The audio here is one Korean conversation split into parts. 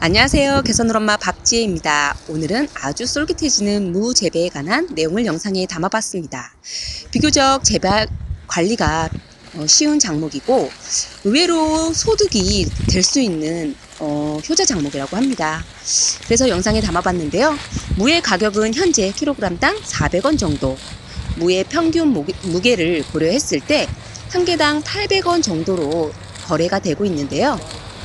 안녕하세요. 개선울 엄마 박지혜입니다. 오늘은 아주 쫄깃해지는 무 재배에 관한 내용을 영상에 담아봤습니다. 비교적 재배 관리가 쉬운 작목이고 의외로 소득이 될 수 있는 효자 작목이라고 합니다. 그래서 영상에 담아봤는데요. 무의 가격은 현재 킬로그램당 400원 정도, 무의 평균 무게를 고려했을 때 한 개당 800원 정도로 거래가 되고 있는데요.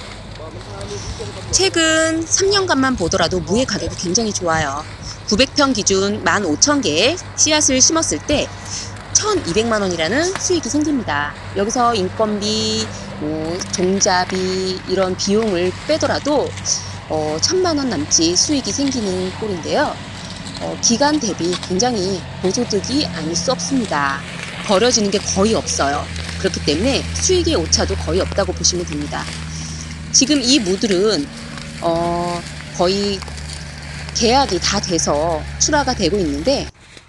최근 3년간만 보더라도 무의 가격이 굉장히 좋아요. 900평 기준 15,000개의 씨앗을 심었을 때 1,200만 원이라는 수익이 생깁니다. 여기서 인건비, 종자비 이런 비용을 빼더라도 1,000만 원 남짓 수익이 생기는 꼴인데요. 기간 대비 굉장히 고소득이 아닐 수 없습니다. 버려지는 게 거의 없어요. 그렇기 때문에 수익의 오차도 거의 없다고 보시면 됩니다. 지금 이 무들은 거의 계약이 다 돼서 출하가 되고 있는데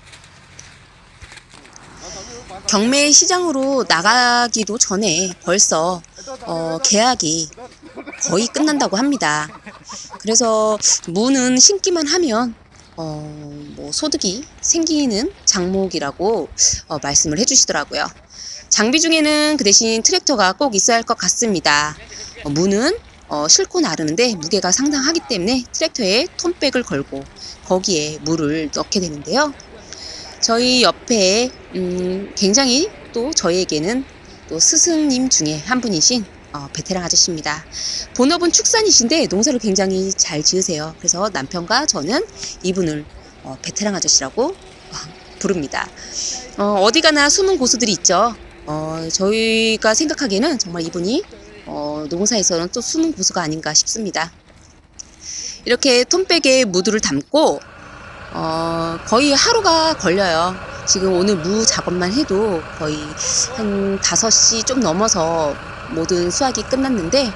경매 시장으로 나가기도 전에 벌써 계약이 거의 끝난다고 합니다. 그래서 무는 심기만 하면 소득이 생기는 작목이라고 말씀을 해주시더라고요. 장비 중에는 그 대신 트랙터가 꼭 있어야 할 것 같습니다. 무는 싣고 나르는데 무게가 상당하기 때문에 트랙터에 톤백을 걸고 거기에 물을 넣게 되는데요. 저희 옆에 굉장히 또 저희에게는 또 스승님 중에 한 분이신 베테랑 아저씨입니다. 본업은 축산이신데 농사를 굉장히 잘 지으세요. 그래서 남편과 저는 이분을 베테랑 아저씨라고 부릅니다. 어디 가나 숨은 고수들이 있죠. 저희가 생각하기에는 정말 이분이 농사에서는 또 숨은 고수가 아닌가 싶습니다. 이렇게 톤백에 무들을 담고 거의 하루가 걸려요. 지금 오늘 무 작업만 해도 거의 한 5시 좀 넘어서 모든 수확이 끝났는데,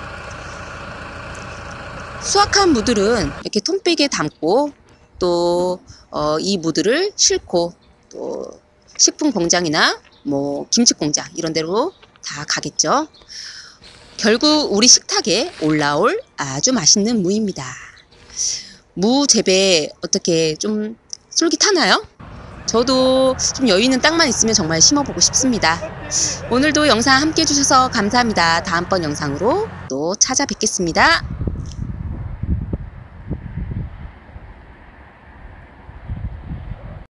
수확한 무들은 이렇게 톤백에 담고 또 이 무들을 싣고 또 식품 공장이나 김치 공장 이런 데로 다 가겠죠. 결국 우리 식탁에 올라올 아주 맛있는 무입니다. 무 재배 어떻게 좀 쫄깃하나요? 저도 좀 여유 있는 땅만 있으면 정말 심어보고 싶습니다. 오늘도 영상 함께 해주셔서 감사합니다. 다음번 영상으로 또 찾아뵙겠습니다.